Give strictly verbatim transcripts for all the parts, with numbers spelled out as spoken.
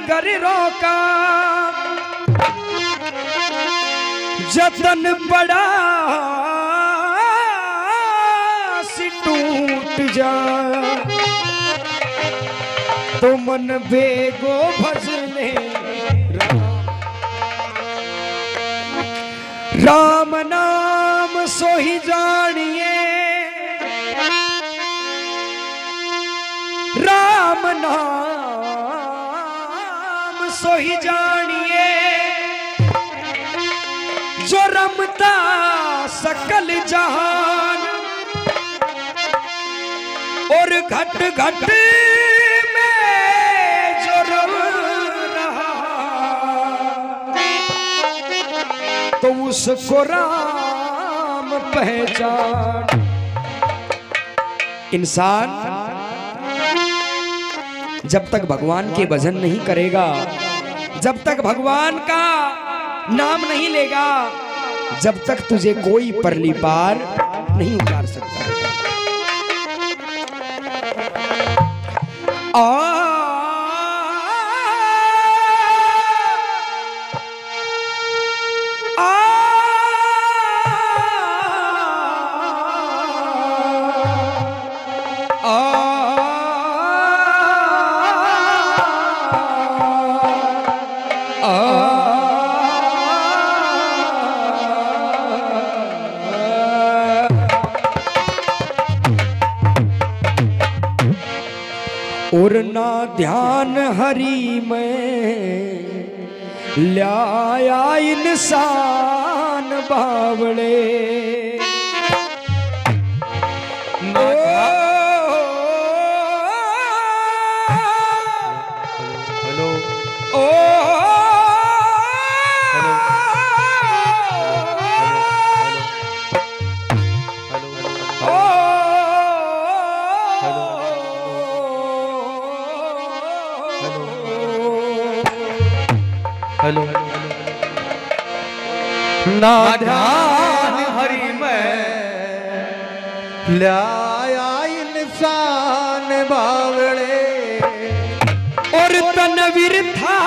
कर रोका, जतन बड़ा सी टूट जा, तो मन भेगो भजने राम नाम सोही जानिए, राम नाम सोही जानिए, जो रमता सकल जहान और घट घट में जो रम रहा, तो उसको राम पहचान। इंसान जब तक भगवान के भजन नहीं करेगा, जब तक भगवान का नाम नहीं लेगा, जब तक तुझे कोई परली पार नहीं उतार सकता। आ और ना ध्यान हरि में लाया इंसान बावड़े, हेलो ओ हेलो ना ध्यान हरि में लाया इंसान बावड़े, और तनवीर था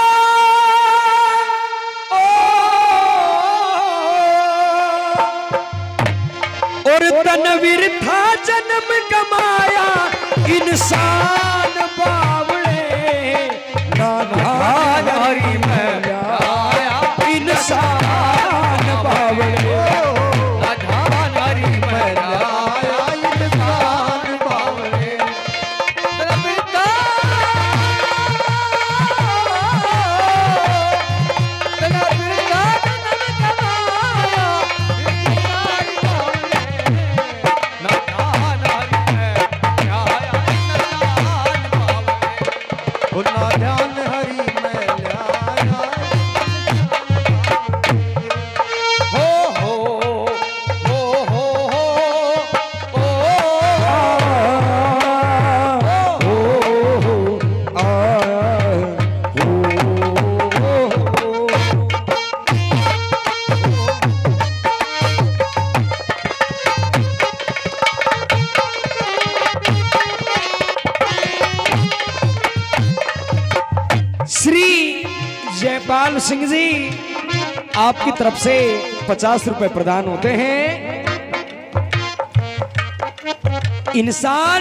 और तनवीर था जन्म कमाया इंसान बावड़े, ना ध्यान हरि में लाया इंसान बावड़े, ना ध्यान हरि में लाया इंसान बावड़े, श्री जयपाल सिंह जी आपकी तरफ से पचास रुपए प्रदान होते हैं। इंसान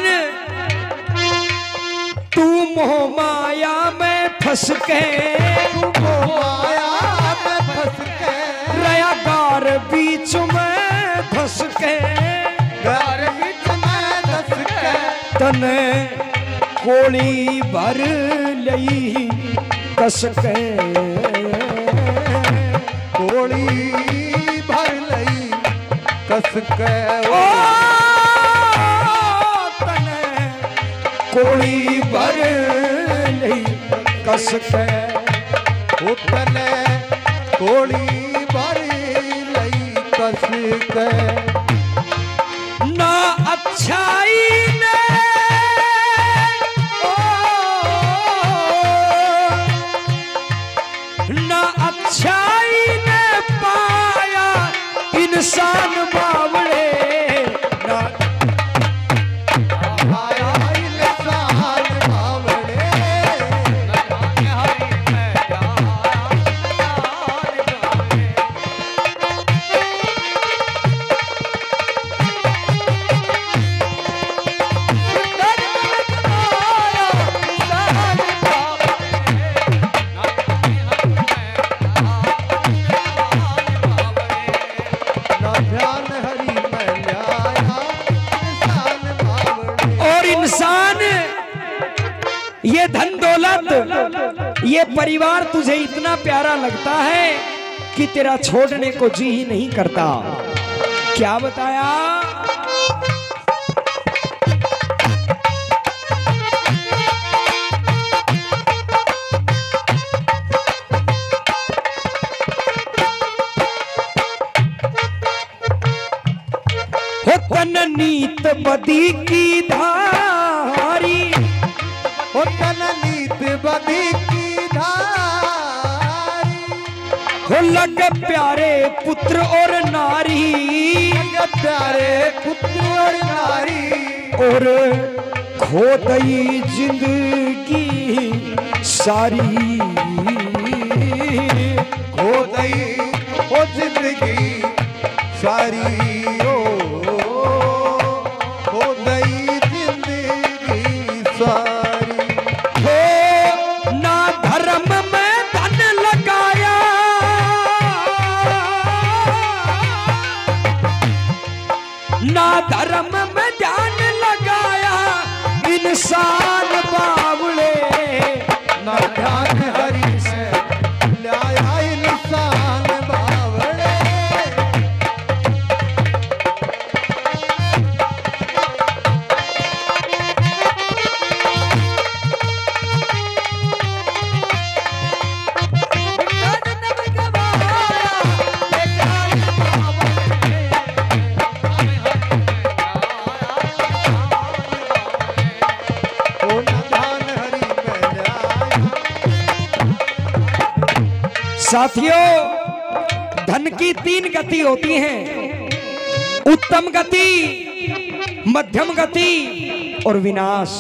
तू मोह माया में फंस के, तू मोह माया में फंस के, रया गार बीच में धस के, गार बीच में धस के, तने कोड़ी भर लई कस के, कोड़ी भर लई कस के, ओ तने कोड़ी भर लई कस के, ओ तने कोड़ी भर लई कस के, ना अच्छाई ने ना अच्छाई ने पाया इंसान बावड़े, ना आया इंसान बावड़े, ये परिवार तुझे इतना प्यारा लगता है कि तेरा छोड़ने को जी ही नहीं करता। क्या बताया? तन नीत बदी की धारी, ओ तन नीत बदी की धारी, हो लग प्यारे पुत्र और नारी, लग प्यारे पुत्र और नारी, और खो गई जिंदगी सारी, खो गई ओ जिंदगी सारी, ना धर्म में ध्यान लगाया इंसान बावले, ना ध्यान हरि से लाया इंसान बावले। साथियों, धन की तीन गति होती हैं, उत्तम गति, मध्यम गति और विनाश।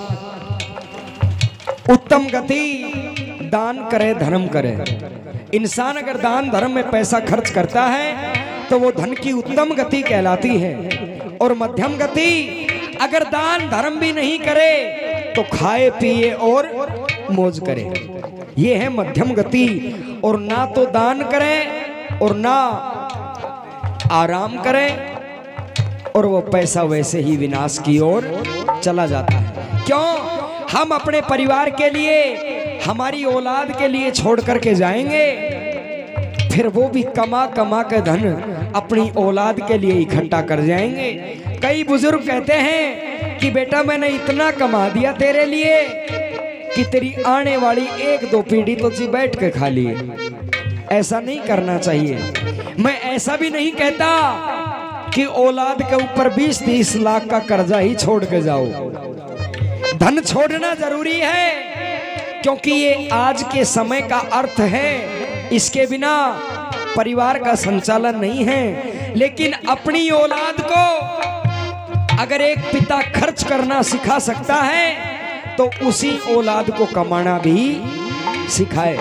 उत्तम गति दान करे, धर्म करे। इंसान अगर दान धर्म में पैसा खर्च करता है तो वो धन की उत्तम गति कहलाती है। और मध्यम गति अगर दान धर्म भी नहीं करे तो खाए पिए और मौज करे, ये है मध्यम गति। और ना तो दान करें और ना आराम करें, और वो पैसा वैसे ही विनाश की ओर चला जाता है। क्यों? हम अपने परिवार के लिए, हमारी औलाद के लिए छोड़ करके जाएंगे, फिर वो भी कमा कमा के धन अपनी औलाद के लिए इकट्ठा कर जाएंगे। कई बुजुर्ग कहते हैं कि बेटा मैंने इतना कमा दिया तेरे लिए कि तेरी आने वाली एक दो पीढ़ी तो जी बैठ के खा लिए। ऐसा नहीं करना चाहिए। मैं ऐसा भी नहीं कहता कि औलाद के ऊपर बीस तीस लाख का कर्जा ही छोड़ के जाओ। धन छोड़ना जरूरी है क्योंकि ये आज के समय का अर्थ है, इसके बिना परिवार का संचालन नहीं है। लेकिन अपनी औलाद को अगर एक पिता खर्च करना सिखा सकता है तो उसी औलाद को कमाना भी सिखाए,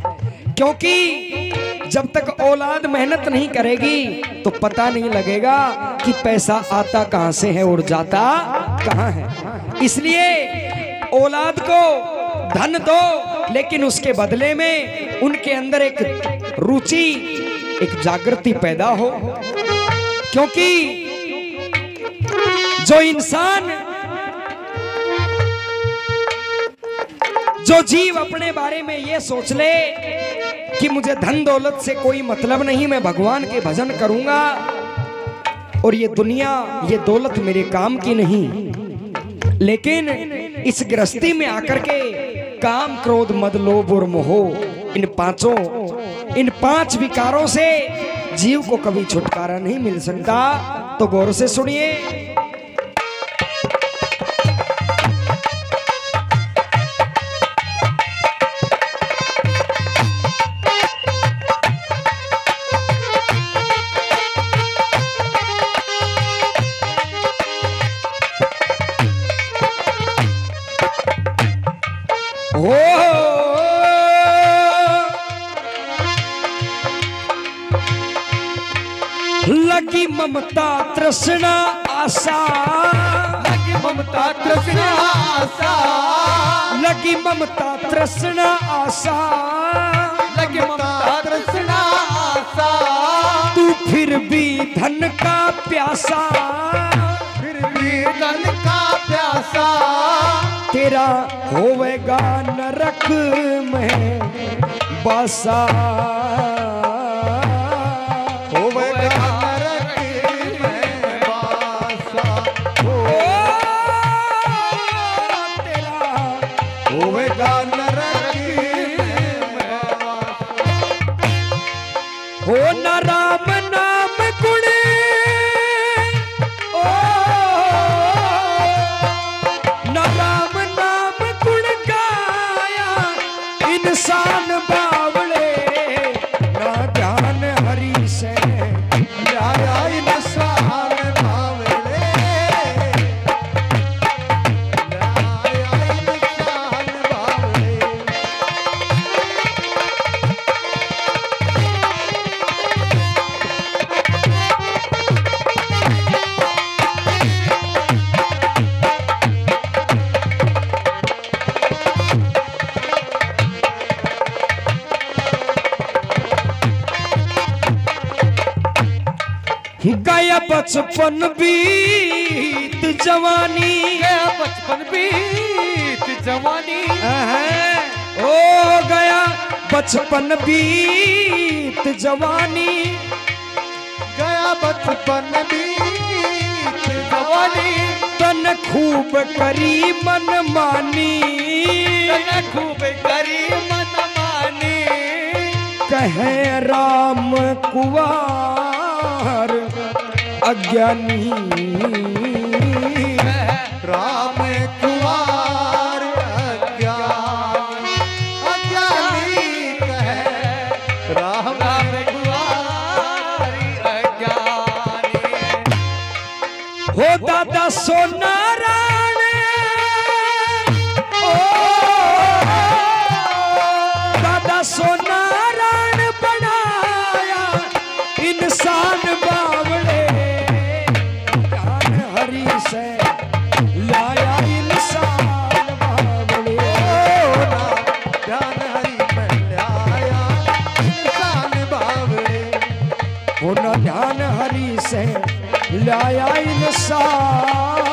क्योंकि जब तक औलाद मेहनत नहीं करेगी तो पता नहीं लगेगा कि पैसा आता कहां से है और जाता कहां है। इसलिए औलाद को धन दो, लेकिन उसके बदले में उनके अंदर एक रुचि, एक जागृति पैदा हो। क्योंकि जो इंसान, जो जीव अपने बारे में ये सोच ले कि मुझे धन दौलत से कोई मतलब नहीं, मैं भगवान के भजन करूंगा और ये दुनिया, ये दौलत मेरे काम की नहीं, लेकिन इस गृहस्थी में आकर के काम, क्रोध, मद, लोभ और मोह, इन पांचों, इन पांच विकारों से जीव को कभी छुटकारा नहीं मिल सकता। तो गौर से सुनिए। लगी ममता तृष्णा आशा, लगी ममता तृष्णा आशा, लगी ममता तृष्णा आशा, लगी ममता तृष्णा आशा, तू फिर भी धन का प्यासा, फिर भी धन का प्यासा, तेरा होवेगा नरक में बसा, होवेगा नरक में वासा, ओ तेरा होवेगा नरक में हो न राम नाम गुण, ओ न राम नाम गुण गाया इंसान बावले, ना ध्यान हरि से लाया इंसान बावले, लाया इंसान बावले। गया बचपन बीत जवानी, गया बचपन बीत जवानी, ओ गया बचपन बीत जवानी, गया बचपन बीत जवानी, तन खूब करी मन मानी, तन खूब करी मन मानी, कहे राम कुवार अज्ञानी, राम कुवार अज्ञानी, अज्ञानी कहे राम राम कुवार अज्ञानी। हो दादा सोना राण, ओ दादा सोना राण बनाया इंसान बावले, ध्यान हरि से लाया इंसान बावले, ध्यान हरि में लाया इंसान बावले, हो न ध्यान हरि से लाया इंसान